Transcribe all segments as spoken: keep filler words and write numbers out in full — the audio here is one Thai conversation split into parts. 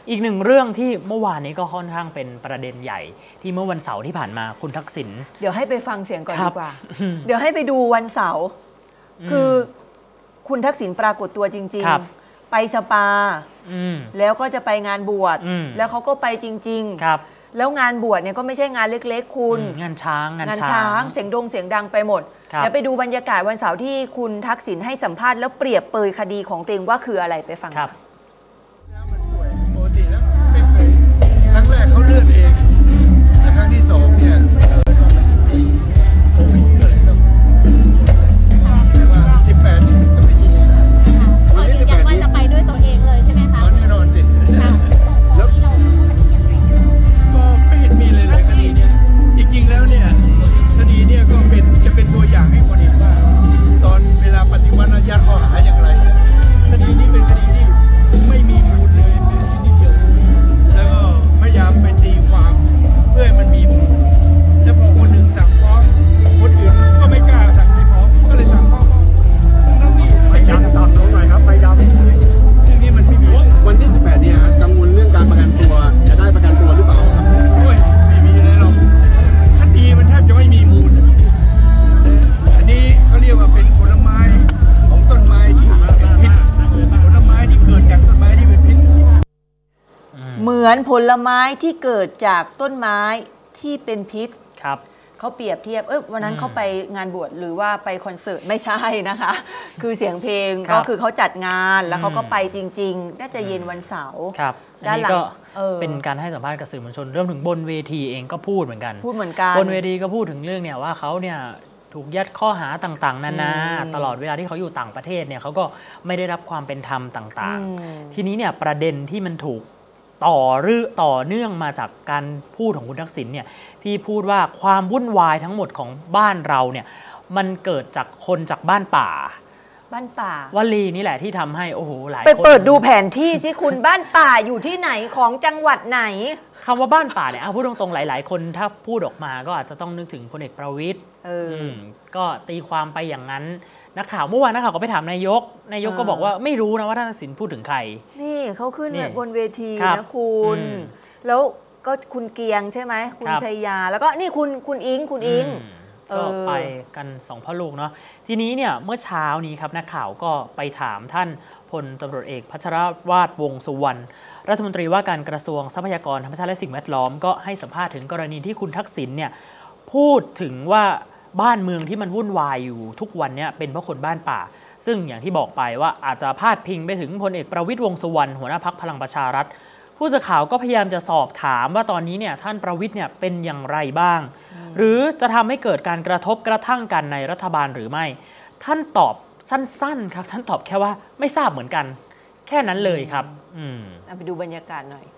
อีกหนึ่งเรื่องที่เมื่อวานนี้ก็ค่อนข้างเป็นประเด็นใหญ่ที่เมื่อวันเสาร์ที่ผ่านมาคุณทักษิณเดี๋ยวให้ไปฟังเสียงก่อนดีกว่าเดี๋ยวให้ไปดูวันเสาร์คือคุณทักษิณปรากฏตัวจริงๆไปสปาแล้วก็จะไปงานบวชแล้วเขาก็ไปจริงๆแล้วงานบวชเนี่ยก็ไม่ใช่งานเล็กๆคุณงานช้างงานช้างเสียงดงเสียงดังไปหมดเดี๋ยวไปดูบรรยากาศวันเสาร์ที่คุณทักษิณให้สัมภาษณ์แล้วเปรียบเปยคดีของตัวเองว่าคืออะไรไปฟังครับปกติแล้วไม่เคยครั้งแรกเขาเลื่อนเองและครั้งที่สองเนี่ยโควิดก็เลยต้องแต่ว่าสิบแปดนี่ก็ไม่ดีขอยืนยันว่าจะไปด้วยตัวเองเลยใช่ไหมคะแน่นอนสิแล้วก็ไม่เห็นมีเลยเลยคดีนี้จริงๆแล้วเนี่ยคดีเนี่ยก็เป็นจะเป็นตัวอย่างให้คนเห็นว่าตอนเวลาปฏิวัติยัดข้อหาอย่างไรคดีนี้เป็นคดีที่ไม่มีมูลเลยแม้นิดเดียวแล้วก็พยายามไปตีความเพื่อให้มันมีมูลแล้วพอคนหนึ่งสั่งฟ้องคนอื่นก็ไม่กล้าสั่งไม่ฟ้องก็เลยสั่งฟ้องทั้งนี้พยายามตอบตรงหน่อยครับพยายามซึ่งนี่มันไม่มีวันที่สิบแปดเนี่ยกังวลเรื่องการประกันตัวจะได้ประกันตัวหรือเปล่าครับโอ้ยไม่มีเลยหรอกคดีมันแทบจะไม่มีมูลอันนี้เขาเรียกว่าเป็นผลไม้ของต้นไม้ที่เป็นพิษผลไม้ที่เกิดจากต้นไม้ที่เป็นพิษเหมือนผลไม้ที่เกิดจากต้นไม้ที่เป็นพิษครับเขาเปรียบเทียบเออวันนั้นเขาไปงานบวชหรือว่าไปคอนเสิร์ตไม่ใช่นะคะคือเสียงเพลงก็คือเขาจัดงานแล้วเขาก็ไปจริงๆน่าจะเย็นวันเสาร์ครับด้านหลังเป็นการให้สัมภาษณ์กับสื่อมวลชนเรื่องถึงบนเวทีเองก็พูดเหมือนกันพูดเหมือนกันบนเวทีก็พูดถึงเรื่องเนี่ยว่าเขาเนี่ยถูกยัดข้อหาต่างๆนานาตลอดเวลาที่เขาอยู่ต่างประเทศเนี่ยเขาก็ไม่ได้รับความเป็นธรรมต่างๆทีนี้เนี่ยประเด็นที่มันถูกต่อเรื่องต่อเนื่องมาจากการพูดของคุณทักษิณเนี่ยที่พูดว่าความวุ่นวายทั้งหมดของบ้านเราเนี่ยมันเกิดจากคนจากบ้านป่าบ้านป่าวลีนี่แหละที่ทำให้โอ้โหหลายคนไปเปิดดูแผนที่สิคุณบ้านป่าอยู่ที่ไหนของจังหวัดไหนคำว่าบ้านป่าเนี่ยพูดตรงๆหลายๆคนถ้าพูดออกมาก็อาจจะต้องนึกถึงพลเอกประวิตรก็ตีความไปอย่างนั้นนักข่าวเมื่อวานนักข่าวก็ไปถามนายกนายกก็บอกว่าไม่รู้นะว่าท่านทักษิณพูดถึงใครนี่เขาขึ้นบนเวทีนะคุณแล้วก็คุณเกียงใช่ไหมคุณชัยยาแล้วก็นี่คุณคุณอิงคุณอิงก็ไปกันสองพ่อลูกเนาะทีนี้เนี่ยเมื่อเช้านี้ครับนักข่าวก็ไปถามท่านพลตำรวจเอกพัชรวาทวงษ์สุวรรณรัฐมนตรีว่าการกระทรวงทรัพยากรธรรมชาติและสิ่งแวดล้อมก็ให้สัมภาษณ์ถึงกรณีที่คุณทักษิณเนี่ยพูดถึงว่าบ้านเมืองที่มันวุ่นวายอยู่ทุกวันนี้เป็นเพราะคนบ้านป่าซึ่งอย่างที่บอกไปว่าอาจจะพาดพิงไปถึงพลเอกประวิตรวงษ์สุวรรณหัวหน้าพรรคพลังประชารัฐผู้สื่อข่าวก็พยายามจะสอบถามว่าตอนนี้เนี่ยท่านประวิตรเนี่ยเป็นอย่างไรบ้างหรือจะทำให้เกิดการกระทบกระทั่งกันในรัฐบาลหรือไม่ท่านตอบสั้นๆครับท่านตอบแค่ว่าไม่ทราบเหมือนกันแค่นั้นเลยครับอืมเอาไปดูบรรยากาศหน่อย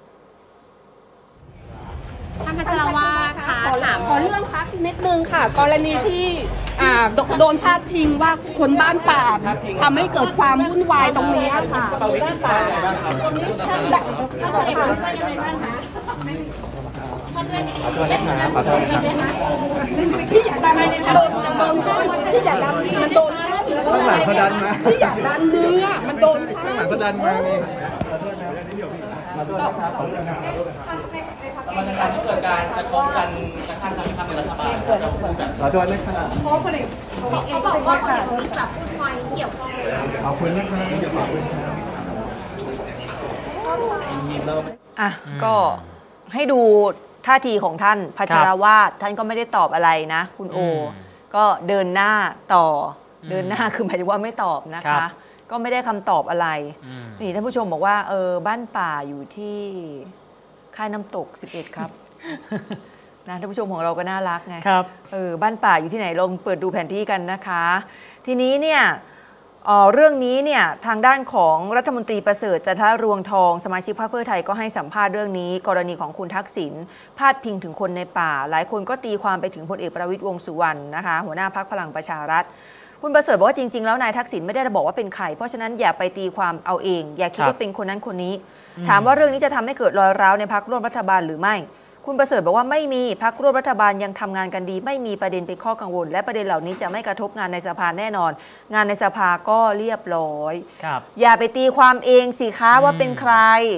ท่านพัชรวาทค่ะถามขอเรื่องพักนิดนึงค่ะกรณีที่โดนพาดพิงว่าคนบ้านป่าทำให้เกิดความวุ่นวายตรงนี้ค่ะบ้านป่าพี่อยากดันโดนโดนพี่อยากดันมันโดนข้างหลังเขาดันมาพี่อยากดันเนื้อมันโดนข้างหลังเขาดันมาไงมันจะทำให้เกิดการกระทบกันกระทั่งสำคัญในรัฐบาลขอโทษนะครับเพราะคนเอกเขาบอกว่าคนเอกมีจับวุ่นวายเกี่ยวข้องขอบคุณนะครับขอบคุณครับอ่ะก็ให้ดูท่าทีของท่านพัชรวาทท่านก็ไม่ได้ตอบอะไรนะคุณโอก็เดินหน้าต่อเดินหน้าคือหมายถึงว่าไม่ตอบนะคะก็ไม่ได้คำตอบอะไรนี่ท่านผู้ชมบอกว่าเออบ้านป่าอยู่ที่ค่ายน้ำตกสิบเอ็ดครับนะท่านผู้ชมของเราก็น่ารักไงครับเออบ้านป่าอยู่ที่ไหนลองเปิดดูแผนที่กันนะคะทีนี้เนี่ยเรื่องนี้เนี่ยทางด้านของรัฐมนตรีประเสริฐจันทรวงทองสมาชิกพรรคเพื่อไทยก็ให้สัมภาษณ์เรื่องนี้กรณีของคุณทักษิณพาดพิงถึงคนในป่าหลายคนก็ตีความไปถึงพลเอกประวิตรวงษ์สุวรรณนะคะหัวหน้าพรรคพลังประชารัฐคุณประเสริฐบอกว่าจริงๆแล้วนายทักษิณไม่ได้บอกว่าเป็นใครเพราะฉะนั้นอย่าไปตีความเอาเองอย่าคิดว่าเป็นคนนั้นคนนี้ถามว่าเรื่องนี้จะทำให้เกิดรอยร้าวในพรรคร่วมรัฐบาลหรือไม่คุณประเสริฐบอกว่าไม่มีพรรคร่วมรัฐบาลยังทำงานกันดีไม่มีประเด็นเป็นข้อกังวลและประเด็นเหล่านี้จะไม่กระทบงานในสภาแน่นอนงานในสภาก็เรียบร้อยอย่าไปตีความเองสิคะว่าเป็นใคร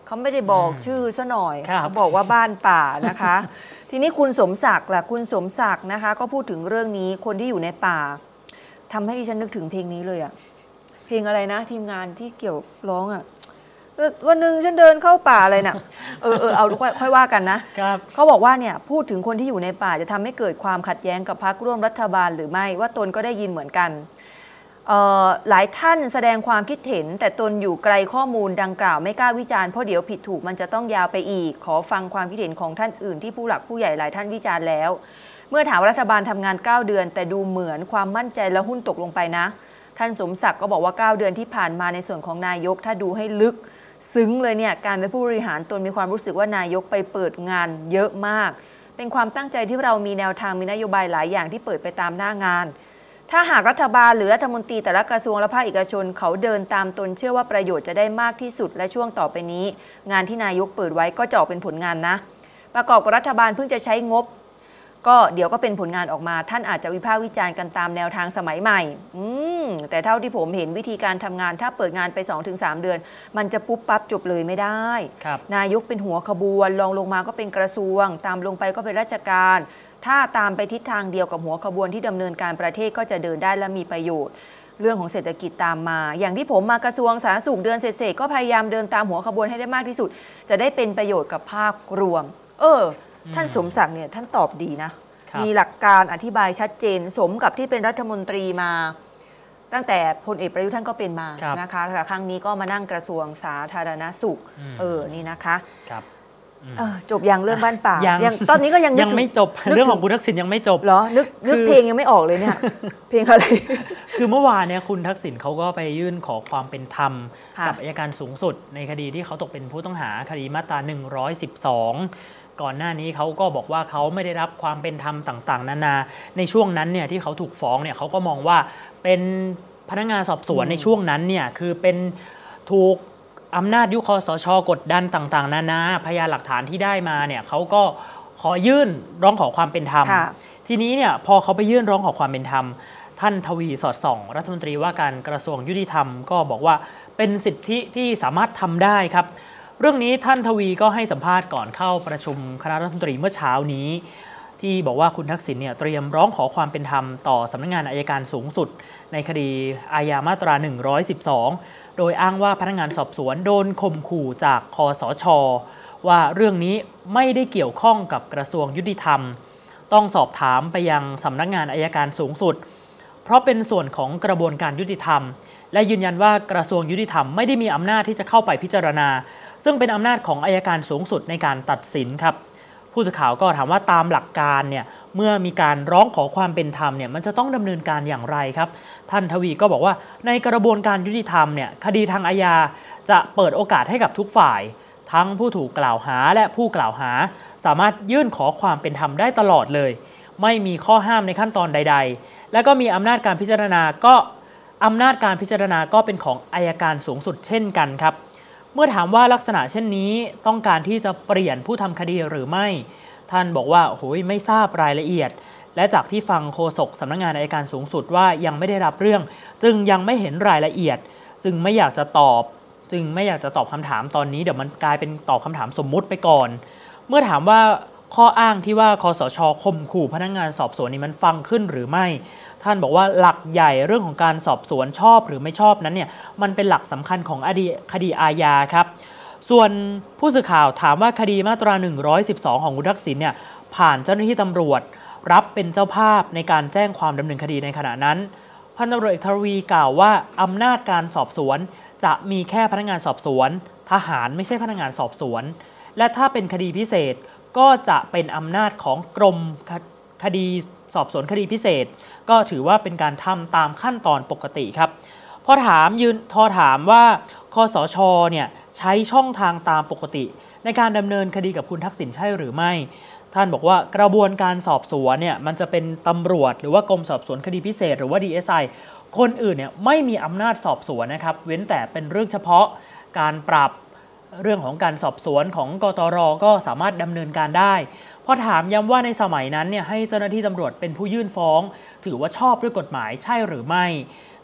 เขาไม่ได้บอกชื่อซะหน่อยครับเขาบอกว่าบ้านป่านะคะ ทีนี้คุณสมศักดิ์ล่ะคุณสมศักดิ์นะคะ ก็พูดถึงเรื่องนี้คนที่อยู่ในป่าทำให้ดิฉันนึกถึงเพลงนี้เลยอะเพลงอะไรนะ ทีมงานที่เกี่ยวร้องอะวันหนึ่งฉันเดินเข้าป่าอะไรน่ะเออเออเอาค่อยค่อยว่ากันนะครับ เขาบอกว่าเนี่ยพูดถึงคนที่อยู่ในป่าจะทำให้เกิดความขัดแย้งกับพรรคร่วมรัฐบาลหรือไม่ว่าตนก็ได้ยินเหมือนกันหลายท่านแสดงความคิดเห็นแต่ตนอยู่ไกลข้อมูลดังกล่าวไม่กล้าวิจารณ์เพราะเดี๋ยวผิดถูกมันจะต้องยาวไปอีกขอฟังความคิดเห็นของท่านอื่นที่ผู้หลักผู้ใหญ่หลายท่านวิจารณ์แล้วเมื่อถามรัฐบาลทำงานเก้าเดือนแต่ดูเหมือนความมั่นใจและหุ้นตกลงไปนะท่านสมศักดิ์ก็บอกว่าเก้าเดือนที่ผ่านมาในส่วนของนายกถ้าดูให้ลึกซึ้งเลยเนี่ยการเป็นผู้บริหารตนมีความรู้สึกว่านายกไปเปิดงานเยอะมากเป็นความตั้งใจที่เรามีแนวทางมีนโยบายหลายอย่างที่เปิดไปตามหน้างานถ้าหากรัฐบาลหรือรัฐมนตรีแต่ละกระทรวงและภาคเอกชนเขาเดินตามตนเชื่อว่าประโยชน์จะได้มากที่สุดและช่วงต่อไปนี้งานที่นายกเปิดไว้ก็จะออกเป็นผลงานนะประกอบกับรัฐบาลเพิ่งจะใช้งบก็เดี๋ยวก็เป็นผลงานออกมาท่านอาจจะวิพากษ์วิจารณ์กันตามแนวทางสมัยใหม่อืมแต่เท่าที่ผมเห็นวิธีการทำงานถ้าเปิดงานไป สองถึงสาม เดือนมันจะปุ๊บปั๊บจบเลยไม่ได้นายกเป็นหัวขบวนรองลงมาก็เป็นกระทรวงตามลงไปก็เป็นราชการถ้าตามไปทิศทางเดียวกับหัวขบวนที่ดำเนินการประเทศก็จะเดินได้และมีประโยชน์เรื่องของเศรษฐกิจตามมาอย่างที่ผมมากระทรวงสาธารณสุขเดือนเศษๆก็พยายามเดินตามหัวขบวนให้ได้มากที่สุดจะได้เป็นประโยชน์กับภาพรวมเออท่านสมศักดิ์เนี่ยท่านตอบดีนะมีหลักการอธิบายชัดเจนสมกับที่เป็นรัฐมนตรีมาตั้งแต่พลเอกประยุทธ์ท่านก็เป็นมานะคะแต่ครั้งนี้ก็มานั่งกระทรวงสาธารณสุขเออนี่นะคะจบยังเรื่องบ้านป่ายังตอนนี้ก็ยังยังไม่จบเรื่องของคุณทักษิณยังไม่จบเหรอนึกนึกเพลงยังไม่ออกเลยเนี่ยเพลงอะไรคือเมื่อวานเนี่ยคุณทักษิณเขาก็ไปยื่นขอความเป็นธรรมกับอัยการสูงสุดในคดีที่เขาตกเป็นผู้ต้องหาคดีมาตราหนึ่งร้อยสิบสองก่อนหน้านี้เขาก็บอกว่าเขาไม่ได้รับความเป็นธรรมต่างๆนานาในช่วงนั้นเนี่ยที่เขาถูกฟ้องเนี่ยเขาก็มองว่าเป็นพนักงานสอบสวนในช่วงนั้นเนี่ยคือเป็นถูกอำนาจยุคคสช.กดดันต่างๆนานาพยานหลักฐานที่ได้มาเนี่ยเขาก็ขอยื่นร้องขอความเป็นธรรมทีนี้เนี่ยพอเขาไปยื่นร้องขอความเป็นธรรมท่านทวีสอดส่องรัฐมนตรีว่าการกระทรวงยุติธรรมก็บอกว่าเป็นสิทธิที่สามารถทำได้ครับเรื่องนี้ท่านทวีก็ให้สัมภาษณ์ก่อนเข้าประชุมคณะรัฐมนตรีเมื่อเช้านี้ที่บอกว่าคุณทักษิณเนี่ยเตรียมร้องขอความเป็นธรรมต่อสำนักงานอัยการสูงสุดในคดีอาญามาตราหนึ่งร้อยสิบสองโดยอ้างว่าพนักงานสอบสวนโดนข่มขู่จากคสช.ว่าเรื่องนี้ไม่ได้เกี่ยวข้องกับกระทรวงยุติธรรมต้องสอบถามไปยังสำนักงานอัยการสูงสุดเพราะเป็นส่วนของกระบวนการยุติธรรมและยืนยันว่ากระทรวงยุติธรรมไม่ได้มีอำนาจที่จะเข้าไปพิจารณาซึ่งเป็นอำนาจของอัยการสูงสุดในการตัดสินครับผู้สื่อข่าวก็ถามว่าตามหลักการเนี่ยเมื่อมีการร้องขอความเป็นธรรมเนี่ยมันจะต้องดำเนินการอย่างไรครับท่านทวีก็บอกว่าในกระบวนการยุติธรรมเนี่ยคดีทางอาญาจะเปิดโอกาสให้กับทุกฝ่ายทั้งผู้ถูกกล่าวหาและผู้กล่าวหาสามารถยื่นขอความเป็นธรรมได้ตลอดเลยไม่มีข้อห้ามในขั้นตอนใดๆและก็มีอำนาจการพิจารณาก็อำนาจการพิจารณาก็เป็นของอัยการสูงสุดเช่นกันครับเมื่อถามว่าลักษณะเช่นนี้ต้องการที่จะเปลี่ยนผู้ทำคดีหรือไม่ท่านบอกว่าโอ้ยไม่ทราบรายละเอียดและจากที่ฟังโฆษกสำนักงานอัยการสูงสุดว่ายังไม่ได้รับเรื่องจึงยังไม่เห็นรายละเอียดจึงไม่อยากจะตอบจึงไม่อยากจะตอบคำถามตอนนี้เดี๋ยวมันกลายเป็นตอบคำถามสมมุติไปก่อนเมื่อถามว่าข้ออ้างที่ว่าคสช.ข่มขู่พนักงานสอบสวนนี้มันฟังขึ้นหรือไม่ท่านบอกว่าหลักใหญ่เรื่องของการสอบสวนชอบหรือไม่ชอบนั้นเนี่ยมันเป็นหลักสำคัญของคดีอาญาครับส่วนผู้สื่อข่าวถามว่าคดีมาตราหนึ่งร้อยสิบสองของคุณทักษิณเนี่ยผ่านเจ้าหน้าที่ตำรวจรับเป็นเจ้าภาพในการแจ้งความดำเนินคดีในขณะนั้นพันตำรวจเอกทวีกล่าวว่าอำนาจการสอบสวนจะมีแค่พนักงานสอบสวนทหารไม่ใช่พนักงานสอบสวนและถ้าเป็นคดีพิเศษก็จะเป็นอำนาจของกรมคดีสอบสวนคดีพิเศษก็ถือว่าเป็นการทำตามขั้นตอนปกติครับพอถามยืนทอถามว่าคสช.เนี่ยใช้ช่องทางตามปกติในการดำเนินคดีกับคุณทักษิณใช่หรือไม่ท่านบอกว่ากระบวนการสอบสวนเนี่ยมันจะเป็นตำรวจหรือว่ากรมสอบสวนคดีพิเศษหรือว่า ดี เอส ไอ คนอื่นเนี่ยไม่มีอำนาจสอบสวนนะครับเว้นแต่เป็นเรื่องเฉพาะการปรับเรื่องของการสอบสวนของกตร.ก็สามารถดำเนินการได้พอถามย้ำว่าในสมัยนั้นเนี่ยให้เจ้าหน้าที่ตำรวจเป็นผู้ยื่นฟ้องถือว่าชอบด้วยกฎหมายใช่หรือไม่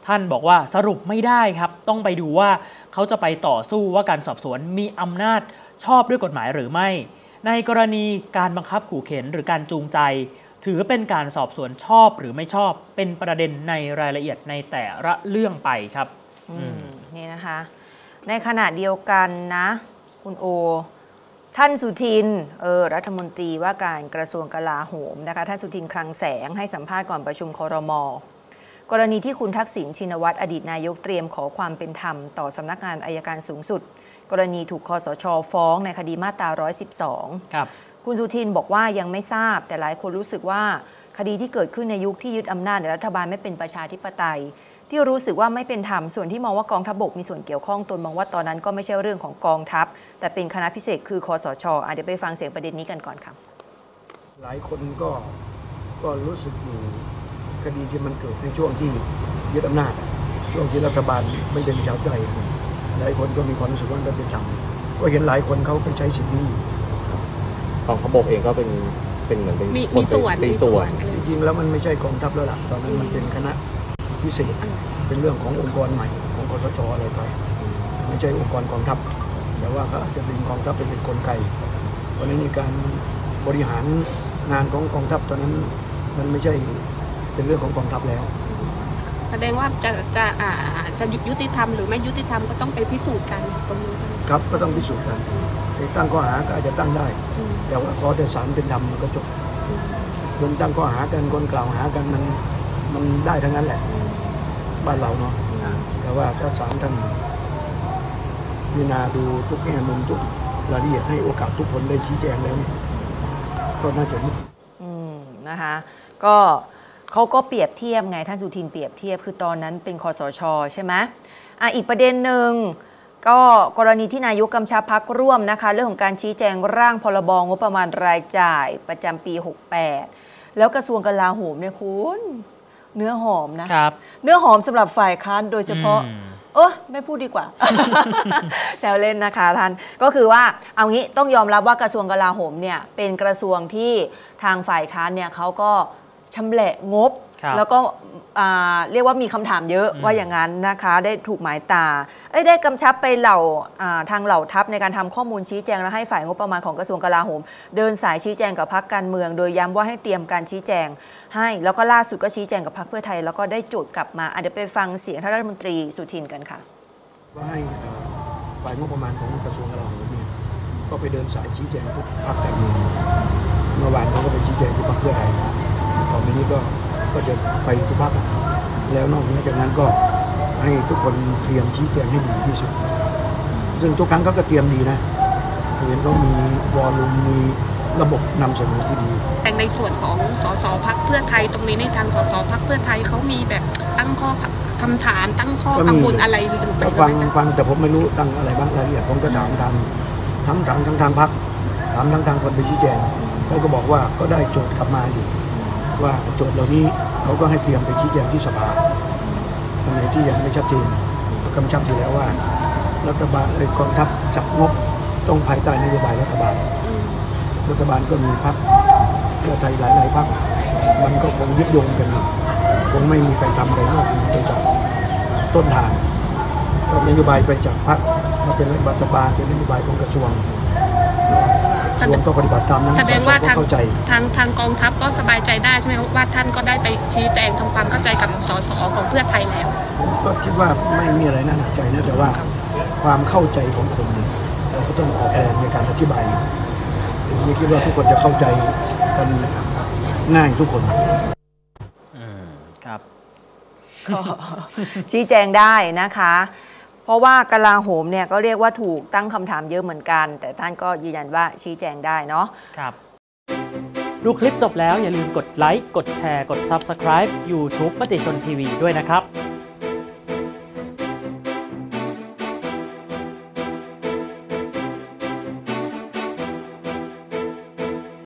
ท่านบอกว่าสรุปไม่ได้ครับต้องไปดูว่าเขาจะไปต่อสู้ว่าการสอบสวนมีอำนาจชอบด้วยกฎหมายหรือไม่ในกรณีการบังคับขู่เข็นหรือการจูงใจถือเป็นการสอบสวนชอบหรือไม่ชอบเป็นประเด็นในรายละเอียดในแต่ละเรื่องไปครับนี่นะคะในขณะเดียวกันนะคุณโอท่านสุทินเออรัฐมนตรีว่าการกระทรวงกลาโหมนะคะท่านสุทินคลังแสงให้สัมภาษณ์ก่อนประชุมครม.กรณีที่คุณทักษิณชินวัตรอดีตนายกเตรียมขอความเป็นธรรมต่อสำนักงานอัยการสูงสุดกรณีถูกคสช.ฟ้องในคดีมาตราหนึ่งร้อยสิบสองครับคุณสุทินบอกว่ายังไม่ทราบแต่หลายคนรู้สึกว่าคดีที่เกิดขึ้นในยุคที่ยึดอำนาจในรัฐบาลไม่เป็นประชาธิปไตยที่รู้สึกว่าไม่เป็นธรรมส่วนที่มองว่ากองทัพบกมีส่วนเกี่ยวข้องตนมองว่าตอนนั้นก็ไม่ใช่เรื่องของกองทัพแต่เป็นคณะพิเศษคือคสช.อ่ะเดี๋ยวไปฟังเสียงประเด็นนี้กันก่อนครับหลายคนก็ก็รู้สึกอยู่คดีที่มันเกิดในช่วงที่ยึดอำนาจช่วงที่รัฐบาลไม่เป็นประชาธิปไตยหลายคนก็มีความรู้สึกว่าไม่เป็นธรรมก็เห็นหลายคนเขาไปใช้สิทธิ์นี้กองทัพบกเองก็เป็นเป็นเหมือนเป็นมีส่วนมีส่วนจริงๆแล้วมันไม่ใช่กองทัพแล้วล่ะตอนนั้นมันเป็นคณะพิเศษเป็นเรื่องขององค์กรใหม่ของคสช.อะไรไปไม่ใช่องค์กรกองทัพแต่ว่าเขาอาจจะเป็นกองทัพเป็นเป็นกลไกเพราะฉะนั้นในการบริหารงานของกองทัพตอนนั้นมันไม่ใช่เป็นเรื่องของกองทัพแล้วแสดงว่าจะจะอ่าจะยุติธรรมหรือไม่ยุติธรรมก็ต้องไปพิสูจน์กันตรงนี้ครับก็ต้องพิสูจน์กันตั้งข้อหาก็อาจจะตั้งได้แต่ว่าขอแต่ศาลเป็นธรรมมันก็จบคนตั้งข้อหากันคนกล่าวหากันมันมันได้ทั้งนั้นแหละบ้านเราเนาะแต่ว่าถ้าศาลท่านพิจารณาดูทุกแง่มุมทุกรายละเอียดให้โอกาสทุกคนได้ชี้แจงแล้วเนี่ยก็น่าจะอืมนะคะก็เขาก็เปรียบเทียบไงท่านสุทินเปรียบเทียบคือตอนนั้นเป็นคสช.ใช่ไหมอ่ะอีกประเด็นหนึ่งก็กรณีที่นายกกำชับพรรคร่วมนะคะเรื่องของการชี้แจงร่างพรบงบประมาณรายจ่ายประจำปีหกสิบแปดแล้วกระทรวงกลาโหมเนี่ยคุณเนื้อหอมนะครับเนื้อหอมสำหรับฝ่ายค้านโดยเฉพาะเออไม่พูดดีกว่า แซวเล่นนะคะท่านก็คือว่าเอางี้ต้องยอมรับว่ากระทรวงกลาโหมเนี่ยเป็นกระทรวงที่ทางฝ่ายค้านเนี่ยเขาก็ชำแหละงบแล้วก็เรียกว่ามีคำถามเยอะว่าอย่างนั้นนะคะได้ถูกหมายตาได้กำชับไปเหล่าทางเหล่าทัพในการทำข้อมูลชี้แจงและให้ฝ่ายงบประมาณของกระทรวงกลาโหมเดินสายชี้แจงกับพรรคการเมืองโดยย้ำว่าให้เตรียมการชี้แจงให้แล้วก็ล่าสุดก็ชี้แจงกับพรรคเพื่อไทยแล้วก็ได้โจทย์กลับมาเดี๋ยวไปฟังเสียงท่านรัฐมนตรีสุทินกันค่ะว่าให้ฝ่ายงบประมาณของกระทรวงกลาโหมเนี่ยก็ไปเดินสายชี้แจงทุกพรรคการเมืองเมื่อวานเขาก็ไปชี้แจงที่พรรคเพื่อไทยต่อไปนี้ก็ก็จะไปทุกพรรคแล้วนอกจากนั้นก็ให้ทุกคนเตรียมชี้แจงให้ดีที่สุดซึ่งทุกครั้งเขาก็เตรียมดีนะเห็นเขามีวอลลุ่มมีระบบนำเสนอที่ดีแต่ในส่วนของสสพรรคเพื่อไทยตรงนี้ในทางสสพรรคเพื่อไทยเขามีแบบตั้งข้อคำถามตั้งข้อกังวลอะไรหรือเปล่าฟังฟังแต่ผมไม่รู้ตั้งอะไรบ้างรายละเอียดผมก็ถามทางทั้งทางทั้งทางพรรคถามทั้งทางคนไปชี้แจงเขาก็บอกว่าก็ได้โจทย์กลับมาอยู่ว่าโจทย์เหล่านี้เขาก็ให้เตรียมไปชี้แจงที่สภาอันไหนที่ยังไม่ชัดเจนกำชับอยู่แล้วว่ารัฐบาลกองทัพจัดงบต้องภายใต้นโยบายรัฐบาลรัฐบาลก็มีพรรคเพื่อไทยหลายๆพรรคมันก็คงยึดโยงกันอยู่คงไม่มีใครทำอะไรนอกเหนือไปจากต้นทางก็นโยบายไปจากพรรคมาเป็นรัฐบาลเป็นนโยบายของกระทรวงกระทรวงก็ปฏิบัติตามนั้นแสดงว่าทางทางทางกองทัพก็สบายใจได้ใช่ไหมว่าท่านก็ได้ไปชี้แจงทำความเข้าใจกับสสของเพื่อไทยแล้วผมก็คิดว่าไม่มีอะไรน่าหนักใจนะแต่ว่าความเข้าใจของคนเนี่ยเราก็ต้องออกแรงในการอธิบายไม่คิดว่าทุกคนจะเข้าใจกันง่ายทุกคนครับก็ชี้แจงได้นะคะเพราะว่ากลาโหมเนี่ยก็เรียกว่าถูกตั้งคำถามเยอะเหมือนกันแต่ท่านก็ยืนยันว่าชี้แจงได้เนาะครับดูคลิปจบแล้วอย่าลืมกดไลค์กดแชร์กด ซับสไครบ์ ยูทูบ มติชนทีวีด้วยนะครับ